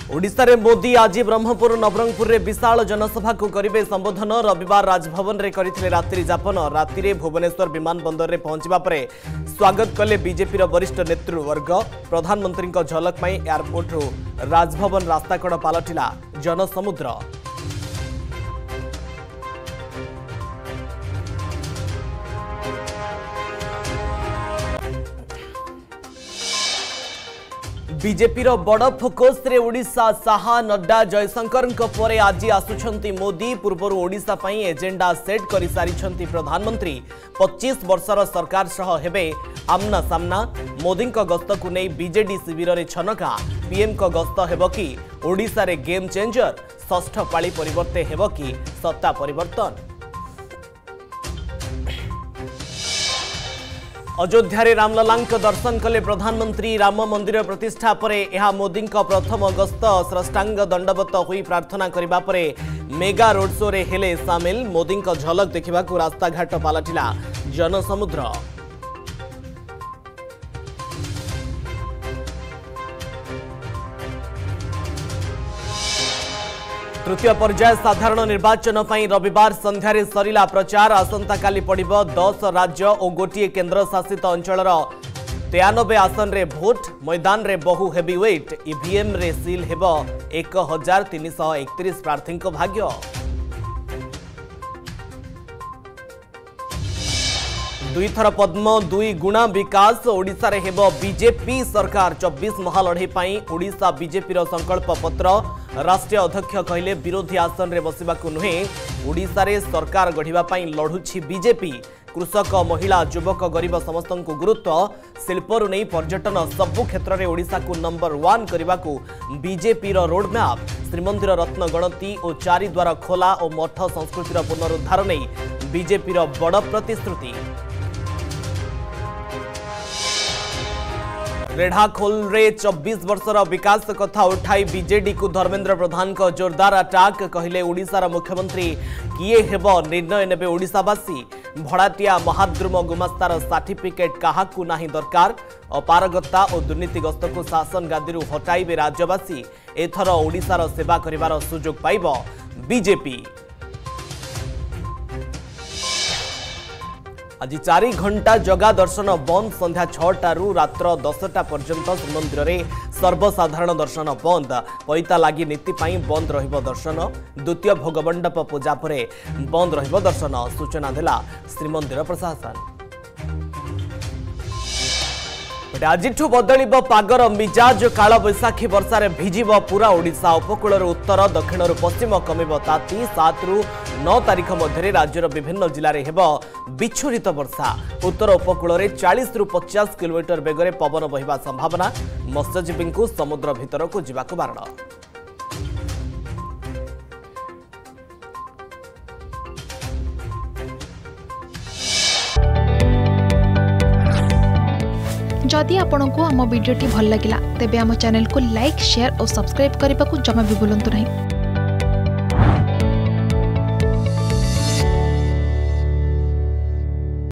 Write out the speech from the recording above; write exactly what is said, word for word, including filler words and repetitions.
ओडिशा रे मोदी आज ब्रह्मपुर नवरंगपुर रे विशाल जनसभा को करिवे संबोधन। रविवार राजभवन रे करिथिले रात्रि जापन। राति रे भुवनेश्वर विमान बंदर रे पहुंचबा परे स्वागत कले बीजेपी रो वरिष्ठ नेतृवर्ग। प्रधानमंत्री को झलक पाई एयरपोर्ट रो राजभवन रास्ताकड़ पालटिला जनसमुद्र। बीजेपी रो बड़ फोकस रे ओडिशा। साहा नड्डा जयशंकर परे आज आसुछंती मोदी। पूर्वर ओडिशा पई एजेंडा सेट करि सारिछंती प्रधानमंत्री। पच्चीस वर्षर सरकार सह हेबे आमना सामना। मोदी को गस्त को नहीं बीजेडी शिविर रे छनका। पीएम को गस्त हेबो कि ओडिशा रे गेम चेंजर। षष्ठ पाली परिवर्ते हेबो कि सत्ता परिवर्तन। अयोध्या रे रामलला दर्शन कले प्रधानमंत्री। राम मंदिर प्रतिष्ठा परे यह मोदी प्रथम गस्त। स्रष्टांग दंडवत हुई प्रार्थना करबा परे मेगा रोड शो रे हेले सामिल। मोदी को झलक देखा रास्ता घाट पालटिला जनसमुद्र। तृतीय पर्याय साधारण निर्वाचन पर रविवार संध्यारे सरिला प्रचार। आसंता काली पड़िबो दस राज्य और गोटे केंद्र शासित अंचलर तेयानबे आसन रे भोट। मैदान रे बहु हेवीवेट। ईवीएम रे सील हेबो एक हजार तीन सौ एकतीस प्रार्थी भाग्य। दुई थर पद्म दुई गुणा विकास। ओडिशा रे हेबो बीजेपी सरकार। चौबीस महालढ़ई पाई ओडिशा बीजेपी रो संकल्प पत्र। राष्ट्रीय अध्यक्ष कहले विरोधी आसन रे बसिबाकू नुहे। ओडिशा रे सरकार गढ़िबा पाई लढुछि बीजेपी। कृषक महिला युवक गरीब समस्त को गुरुत्व। शिल्परू नहीं पर्यटन सबु क्षेत्र में ओडिशा को नंबर वन करने को बीजेपी रो रोड मैप। श्रीमंदिर रत्न गणति और चारिद्वार खोला और मठ संस्कृतिर पुनरुद्धार नहीं बीजेपी रो बड़ प्रतिश्रुति। रेढ़ाखोल रे चौबीस वर्षर विकास कथा उठाई बीजेडी को धर्मेंद्र प्रधान को जोरदार अटैक। कहले ओडिशार मुख्यमंत्री किए हेबो निर्णय नेबे ओडिशावासी। भड़ाटिया महाद्रुम गुमास्तार सर्टिफिकेट काहाकू नाही दरकार। अपारगता और दुर्नीतिग्रस्त को शासन गादी हटाइबे राज्यवासी। एथर ओडिशार सेवा करिवार सुजोग पाइबो बीजेपी। आज चारि घंटा जगा दर्शन बंद। संध्या छटारू रात्र दसटा पर्यंत श्रीमंदिर में सर्वसाधारण दर्शन बंद। पैता लगी नीति पाई बंद रहिबो दर्शन। द्वितीय भोगमंडप पूजा परे बंद रहिबो दर्शन सूचना देला श्रीमंदिर प्रशासन। आज बदल पागर मिजाज। काल बैशाखी वर्षा भिजिब पूरा ओडिशा। उपकूल उत्तर दक्षिण पश्चिम कमिब ताती। सात रु नौ तारीख मध्य राज्यर विभिन्न जिले में हेब विच्छुरित वर्षा। उत्तर उपकूल चालीस रु पचास किलोमीटर बेगरे पवन बहिबा संभावना। मत्स्यजीवी को समुद्र भितर को जावाक बारण। जदि आपंक आम भिडी भल लगा तेब आम चैनल को लाइक शेयर और सब्सक्राइब करने को जमा भी भूलु नहीं।